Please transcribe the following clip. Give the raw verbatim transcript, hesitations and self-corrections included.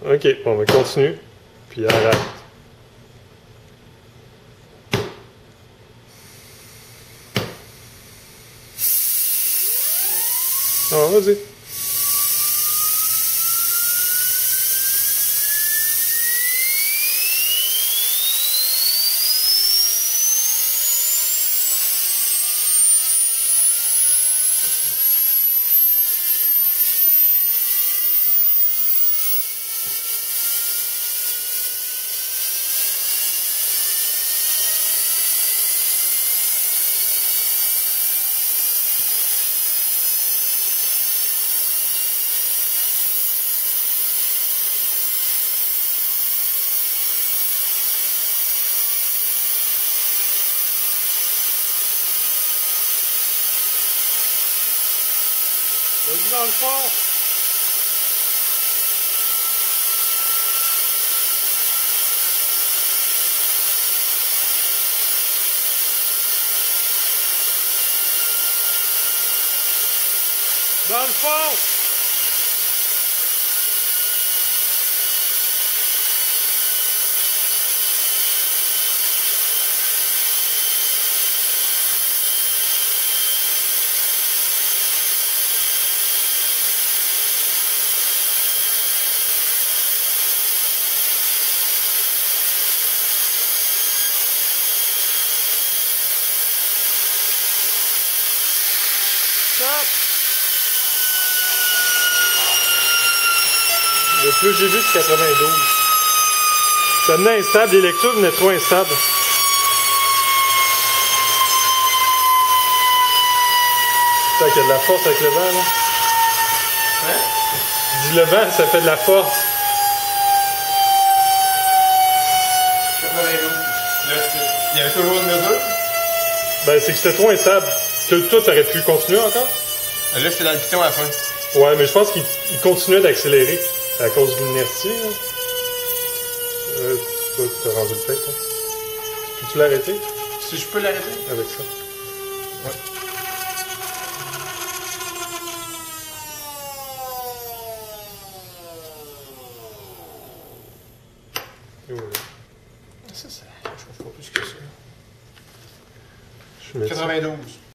Ok, bon, on va continuer. Puis arrête. Non, vas-y. Vas-y dans le fond. Dans le fond. Stop. Le plus j'ai vu, c'est quatre-vingt-douze. Ça venait instable, les lectures venaient trop instables. Putain, qu'il y a de la force avec le vent, là. Hein? Je dis le vent, ça fait de la force. quatre-vingt-douze. Là, il y avait toujours une mesure? Ben, c'est que c'était trop instable. Toi, toi, t'aurais pu continuer encore? Là, c'est dans le piton à la fin. Ouais, mais je pense qu'il il continuait d'accélérer à cause de l'inertie. Là. Euh, toi, t'as rendu le fait, toi. Peux-tu l'arrêter? Si je peux l'arrêter? Avec ça. Ouais. Et voilà. Ça, ça, je trouve pas plus que ça. Je mets ça. quatre-vingt-douze.